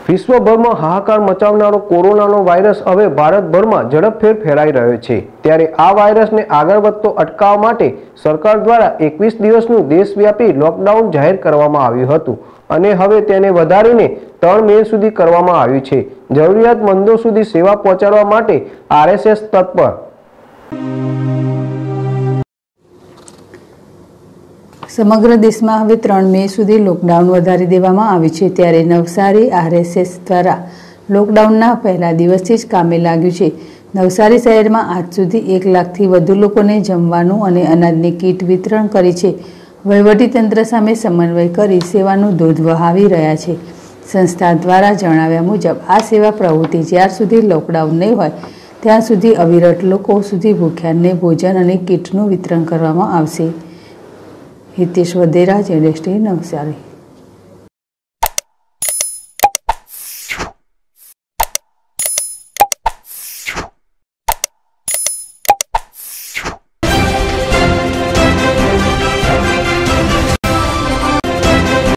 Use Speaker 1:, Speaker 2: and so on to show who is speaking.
Speaker 1: વિશ્વભરમાં હાહાકાર મચાવનારો કોરોનાનો વાયરસ હવે ભારતભરમાં ઝડપભેર ફેલાઈ રહ્યો છે। ત્યારે આ વાયરસને આગળ વધતો અટકાવવા માટે સરકાર દ્વારા 21 દિવસનું દેશવ્યાપી લોકડાઉન જાહેર કરવામાં આવ્યું હતું અને હવે તેને વધારીને 3 મે સુધી કરવામાં આવ્યું છે। જરૂરિયાતમંદો સુધી સેવા પહોંચાડવા માટે આરએસએસ તત્પર।
Speaker 2: સમગ્ર દેશમાં હવે 3 મે સુધી લોકડાઉન વધારી દેવામાં આવ્યું છે। ત્યારે નવસારી આરએસએસ દ્વારા લોકડાઉનના પહેલા દિવસથી જ કામે લાગ્યું છે। નવસારી શહેરમાં આજ સુધી 1 લાખથી વધુ લોકોને જમવાનું અને અનાજની કીટ વિતરણ કરી છે। વહીવટીતંત્ર સામે સમન્વય કરી સેવાનું દૂધ વહાવી રહ્યા છે। સંસ્થા દ્વારા જણાવ્યા મુજબ આ સેવા પ્રવૃત્તિ જ્યાર સુધી લોકડાઉન નહીં હોય ત્યાં સુધી અવિરત લોકો સુધી ભૂખ્યાને ભોજન અને કીટનું વિતરણ કરવામાં આવશે। હિતેશ વધેરા, જેડેશ ટીવી, નવસારી।